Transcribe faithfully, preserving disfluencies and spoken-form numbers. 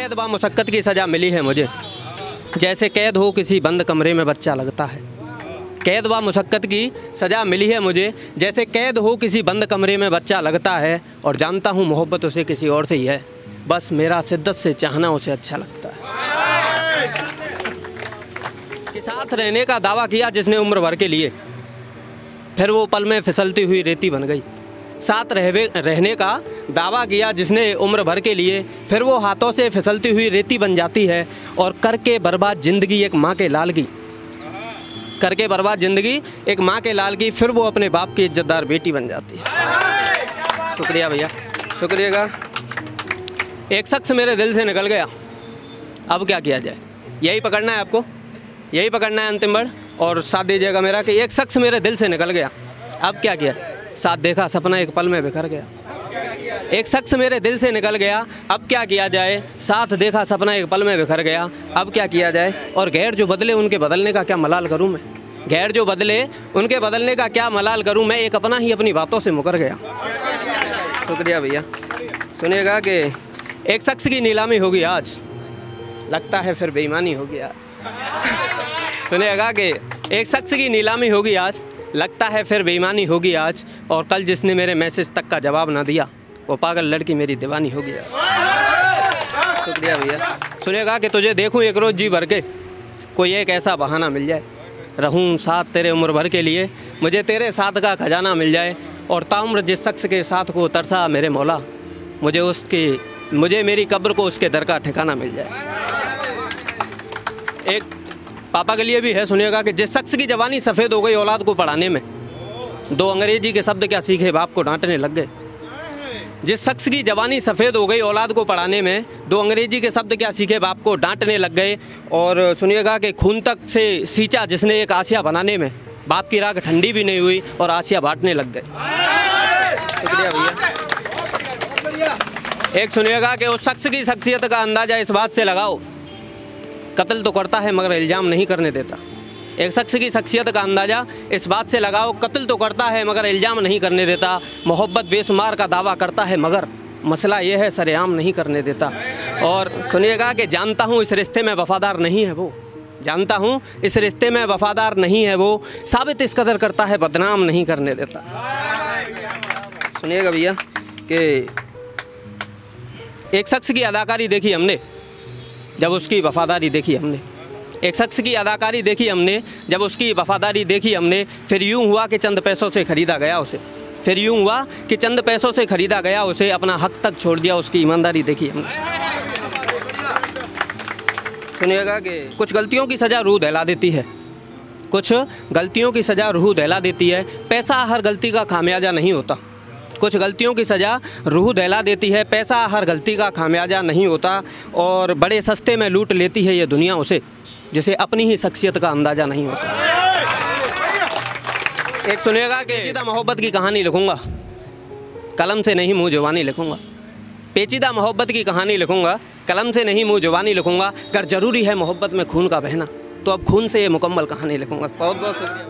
कैद व मुशक्क़त की सज़ा मिली है मुझे, जैसे कैद हो किसी बंद कमरे में बच्चा लगता है। कैद व मुशक्क़त की सज़ा मिली है मुझे, जैसे कैद हो किसी बंद कमरे में बच्चा लगता है। और जानता हूँ मोहब्बत उसे किसी और से ही है, बस मेरा शिद्दत से चाहना उसे अच्छा लगता है। कि साथ रहने का दावा किया जिसने उम्र भर के लिए, फिर वो पल में फिसलती हुई रेती बन गई। साथ रहवे रहने का दावा किया जिसने उम्र भर के लिए, फिर वो हाथों से फिसलती हुई रेती बन जाती है। और करके बर्बाद ज़िंदगी एक माँ के लाल की, करके बर्बाद ज़िंदगी एक माँ के लाल की, फिर वो अपने बाप की इज्जतदार बेटी बन जाती है। शुक्रिया भैया, शुक्रिया का। एक शख्स मेरे दिल से निकल गया, अब क्या किया जाए, यही पकड़ना है आपको, यही पकड़ना है अंतिम वर्ड। और साथ दीजिएगा मेरा कि एक शख्स मेरे दिल से निकल गया, अब क्या किया, साथ देखा सपना एक पल में बिखर गया। एक शख्स मेरे दिल से निकल गया, अब क्या किया जाए, साथ देखा सपना एक पल में बिखर गया, अब क्या किया जाए। और गैर जो बदले उनके बदलने का क्या मलाल करूं मैं, गैर जो बदले उनके बदलने का क्या मलाल करूं मैं, एक अपना ही अपनी बातों से मुकर गया। शुक्रिया भैया। सुनिएगा कि एक शख्स की नीलामी होगी आज, लगता है फिर बेईमानी होगी आज। सुनिएगा कि एक शख्स की नीलामी होगी आज, लगता है फिर बेईमानी होगी आज। और कल जिसने मेरे मैसेज तक का जवाब ना दिया, वो पागल लड़की मेरी दीवानी होगी आज। शुक्रिया भैया। सुनिएगा कि तुझे देखूं एक रोज़ जी भर के, कोई एक ऐसा बहाना मिल जाए, रहूं साथ तेरे उम्र भर के लिए, मुझे तेरे साथ का खजाना मिल जाए। और ताउम्र जिस शख्स के साथ को तरसा मेरे मौला, मुझे उसकी मुझे मेरी कब्र को उसके दर का ठिकाना मिल जाए। एक पापा के लिए भी है, सुनिएगा कि जिस शख्स की जवानी सफ़ेद हो गई औलाद को पढ़ाने में, दो अंग्रेजी के शब्द क्या सीखे बाप को डांटने लग गए। जिस शख्स की जवानी सफ़ेद हो गई औलाद को पढ़ाने में, दो अंग्रेजी के शब्द क्या सीखे बाप को डांटने लग गए। और सुनिएगा कि खून तक से सींचा जिसने एक आसिया बनाने में, बाप की राख ठंडी भी नहीं हुई और आसिया बांटने लग गए। शुक्रिया भैया। एक सुनिएगा कि उस शख्स की शख्सियत का अंदाज़ा इस बात से लगाओ, कत्ल तो करता है मगर इल्ज़ाम नहीं करने देता। एक शख्स की शख्सियत का अंदाज़ा इस बात से लगाओ, कत्ल तो करता है मगर इल्ज़ाम नहीं करने देता। मोहब्बत बेशुमार का दावा करता है मगर मसला ये है सरेआम नहीं करने देता। और सुनिएगा कि जानता हूँ इस रिश्ते में वफ़ादार नहीं है वो, जानता हूँ इस रिश्ते में वफ़ादार नहीं है वो, साबित इस कदर करता है बदनाम नहीं करने देता। सुनिएगा भैया कि एक शख्स की अदाकारी देखी हमने जब उसकी वफ़ादारी देखी हमने, एक शख्स की अदाकारी देखी हमने जब उसकी वफ़ादारी देखी हमने। फिर यूँ हुआ कि चंद पैसों से ख़रीदा गया उसे, फिर यूँ हुआ कि चंद पैसों से ख़रीदा गया उसे, अपना हक तक छोड़ दिया उसकी ईमानदारी देखी हमने। सुनिएगा कि कुछ गलतियों की सज़ा रूह दहला देती है, कुछ गलतियों की सज़ा रूह दहला देती है। पैसा हर गलती का खामियाजा नहीं होता, कुछ गलतियों की सज़ा रूह दहला देती है। पैसा हर गलती का खामियाजा नहीं होता, और बड़े सस्ते में लूट लेती है ये दुनिया उसे, जिसे अपनी ही शख्सियत का अंदाज़ा नहीं होता। एक सुनिएगा कि पेचीदा मोहब्बत की कहानी लिखूँगा, कलम से नहीं मुँह जुबानी लिखूँगा। पेचीदा मोहब्बत की कहानी लिखूँगा, कलम से नहीं मुँह जुबानी लिखूँगा। अगर ज़रूरी है मोहब्बत में खून का बहना, तो अब खून से ये मुकम्मल कहानी लिखूँगा। बहुत बहुत शुक्रिया।